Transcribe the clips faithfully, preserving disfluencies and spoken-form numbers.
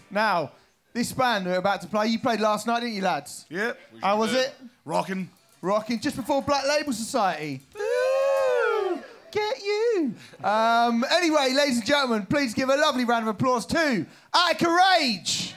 Now, this band we're about to play, you played last night, didn't you, lads? Yep. How was it? Rocking. Rocking, just before Black Label Society. Woo! Get you. Um, anyway, ladies and gentlemen, please give a lovely round of applause to Attica Rage.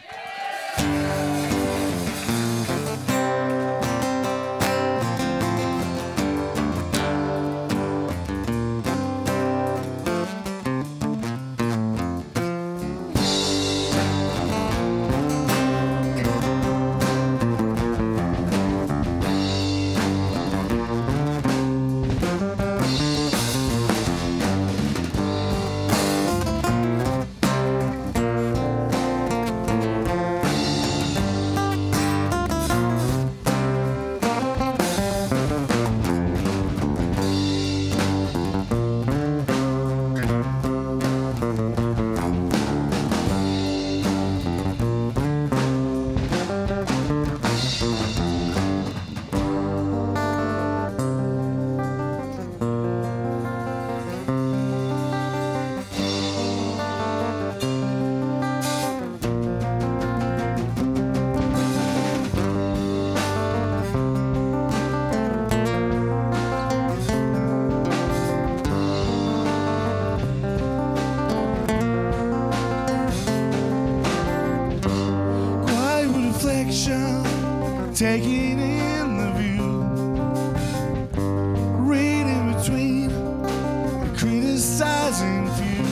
Taking in the view, reading between the criticizing few.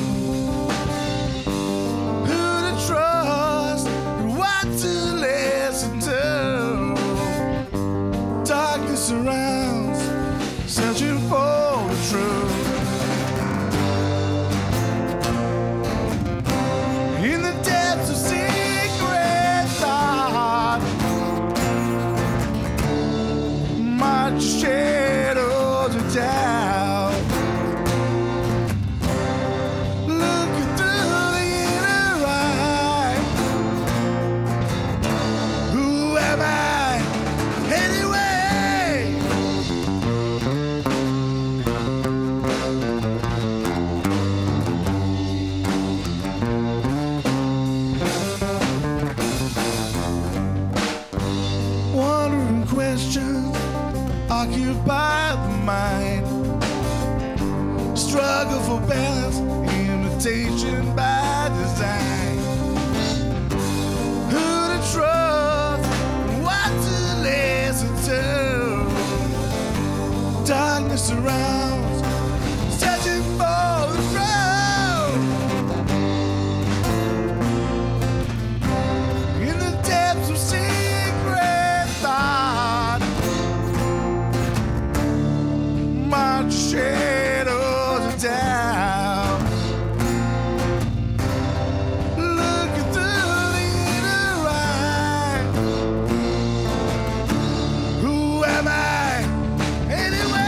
Who to trust and what to listen to. Darkness surrounds, searching for the truth. In the depths of secret thought, march shadows of doubt, looking through the inner eye. Who am I anyway? Wondering questions occupy the mind. Struggle for balance, imitation by design. Who to trust, what to listen to. Darkness surrounds, searching for the truth. In the depths of secret thought, march shadows of doubt, looking through the inner eye. Who am I anyway?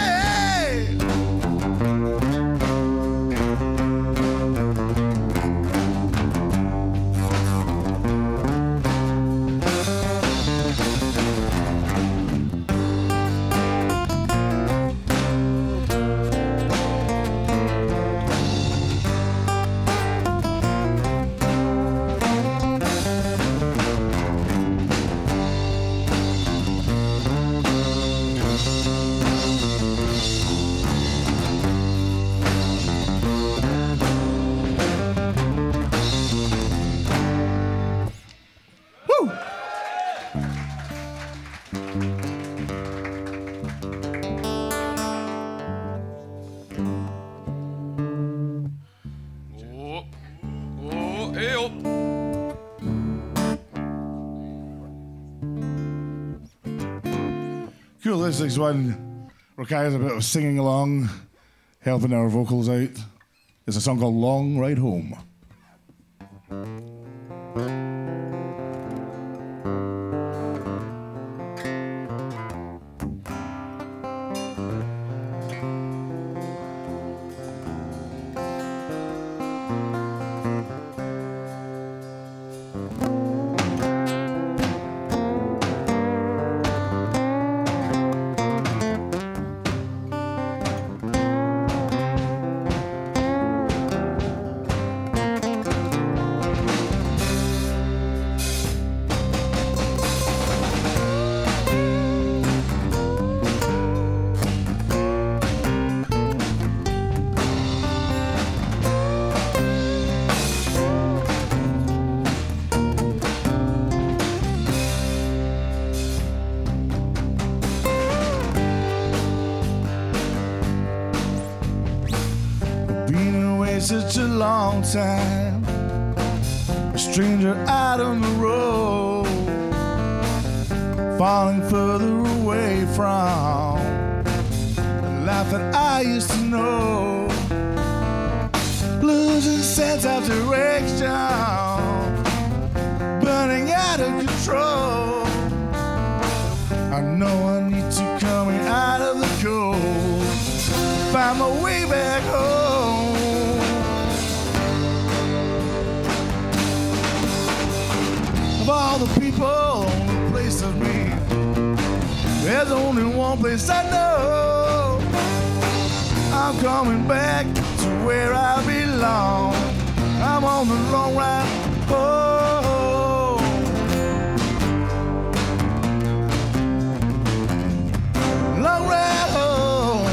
Oh, oh, hey, oh. Cool, this next one requires a bit of singing along, helping our vocals out. It's a song called Long Ride Home. such a long time, a stranger out on the road, falling further away from the life that I used to know, losing sense of direction, burning out of control. I know I need to come out of the cold, find my way back home. Of all the people, the place of me, there's only one place I know. I'm coming back to where I belong. I'm on the long ride home. Long ride home.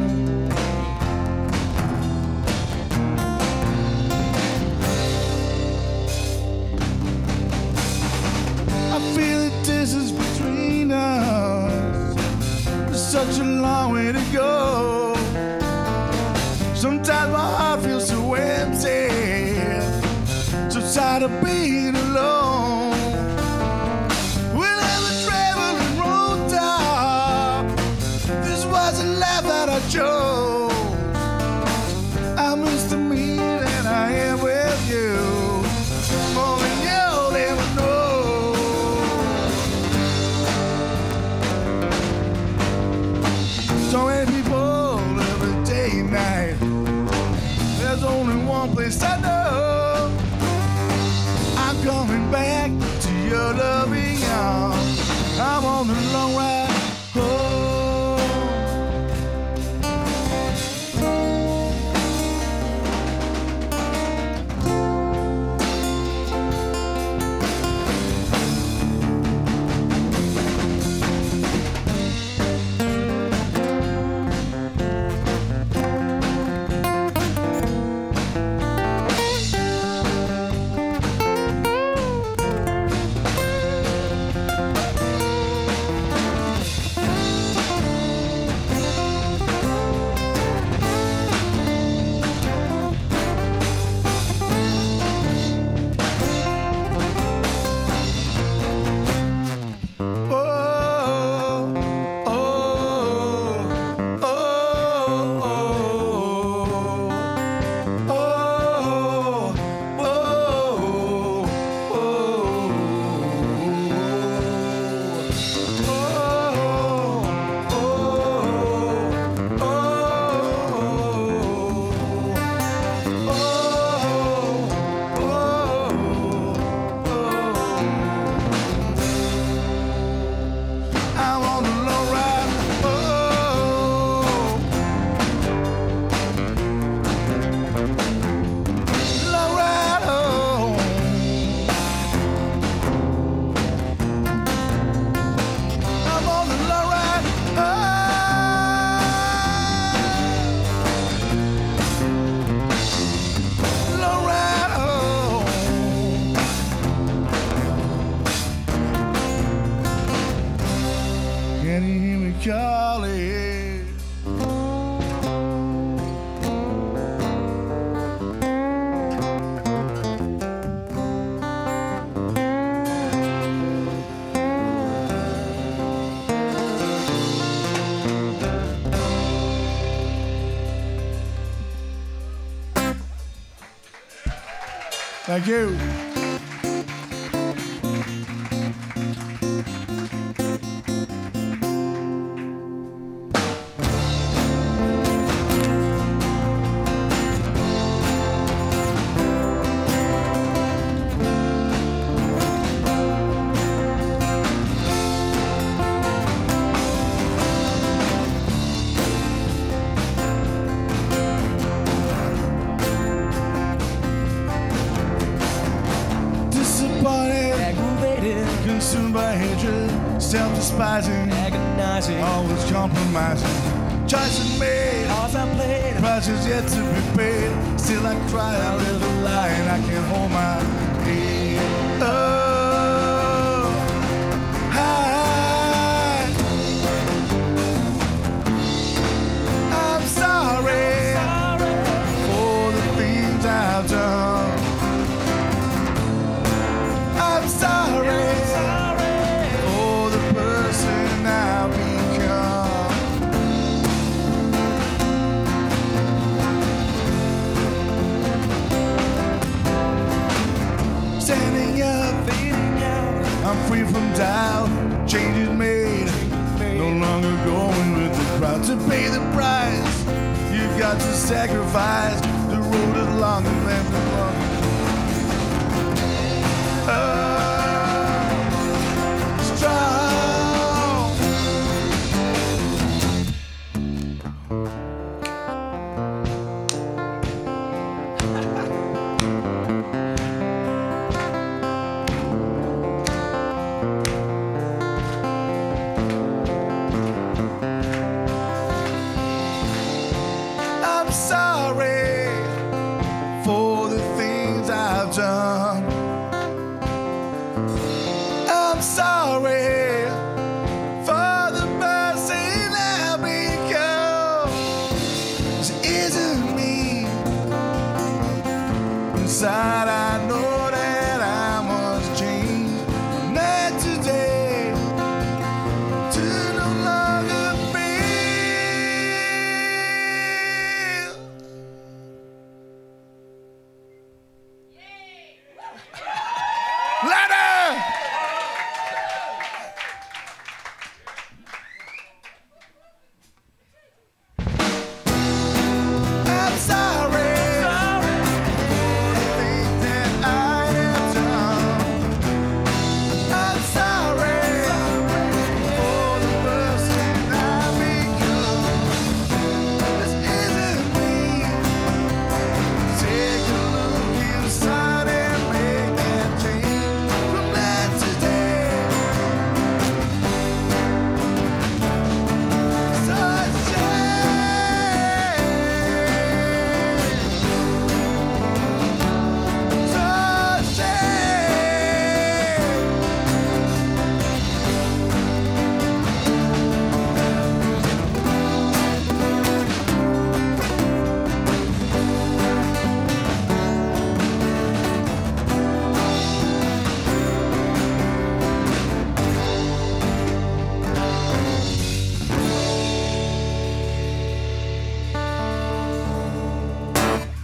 I feel the distance between us. There's such a long way to go. Sometimes my heart feels so empty, so tired of being alone. Whenever traveling road top, this was a life that I chose. I miss the me that I am with you, more than you'll ever know. So many people every day and night, there's only one place I know. I'm coming back to your loving arms. I'm on the long ride home. Can you hear me calling? Thank you. Consumed by hatred, self-despising, agonizing, always compromising. Choices made, cards I played, prices yet to be paid. Still I cry, I live a lie, and I can't hold my head. Oh, hi. I'm sorry, sorry for the things longer going with the crowd. To pay the price, you've got to sacrifice. The road is longer than the long. Oh, strong. I'm sorry for the things I've done. I'm sorry for the person I've become. This isn't me. Inside I know that I must change. Not today, to no longer feel. Louder! I'm sorry for the things that I have done. I'm sorry for the person I've become. This isn't me. Take a look inside and make that change from that today. Such shame. Such shame.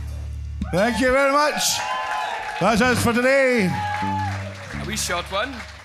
Thank you very much. That's us for today. A wee short one.